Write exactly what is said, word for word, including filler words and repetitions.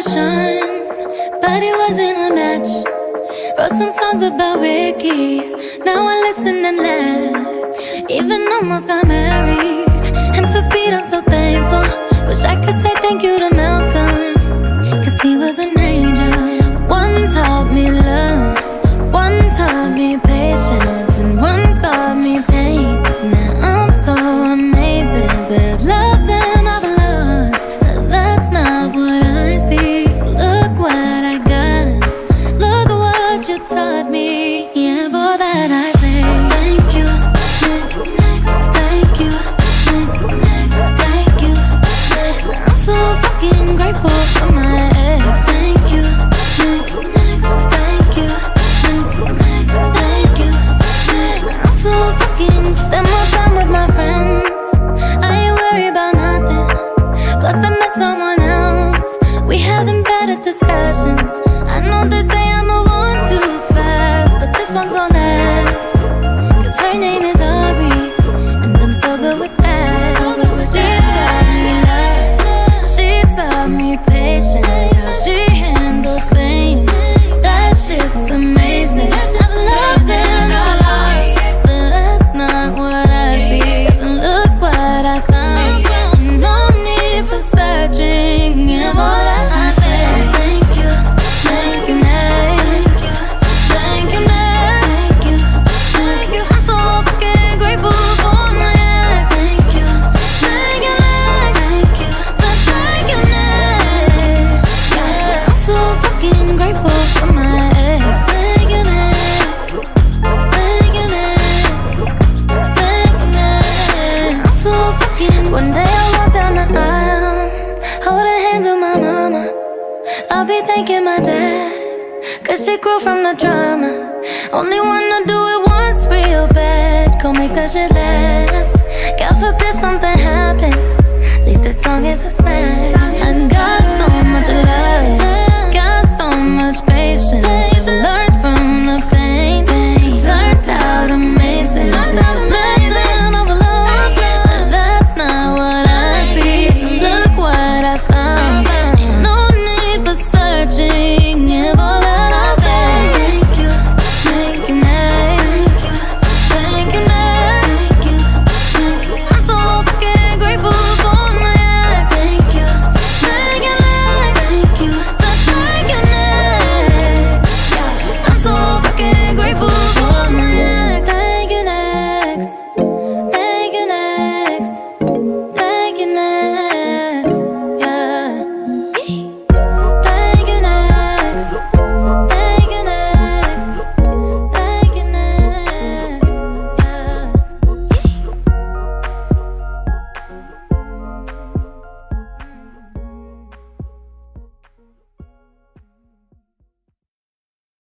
passion, but it wasn't a match. Wrote some songs about Ricky, now I listen and laugh. Even almost got married, and for Pete I'm so thankful. Wish I could say thank you to Malcolm, cause he was an angel. One taught me love, one taught me patience, and one taught me pain. Now I'm so amazing to have loved and I've lost, but that's not what I see. So look what I got, look what you taught me. Yeah, for that I say thank you, next, next, thank you, next, next, thank you, next. I'm so fucking grateful for my ex. Thank you, next, next, thank you, next, next, thank you, next. I'm so fucking spend more time with my friends. I ain't worried about nothing. Plus I met someone else. We having better discussions. I know they say I move on too fast, but this one gon' last. Cause her name is Ari, and I'm so good with that. She taught me love, she taught me patience, how she handles pain. That shit's amazing. I've loved and I've lost, but that's not what I see. Cause look what I found, no need for searching. And all that I say, thank you, thank you, thank you, thank you, thank you, thank you. I'm so fucking grateful for my ex. Thank you, thank you, thank you, so thank you, next. Yeah, I'm so fucking grateful for my ex. Thank you, next, thank you, next, thank you, next. I'm so fucking. One day I walk down the aisle, holding hands with my mama. I'll be thanking my dad, cause she grew from the drama. Only wanna do it once real bad, gon' make that shit last. God forbid something happens, at least this song is a smash. I got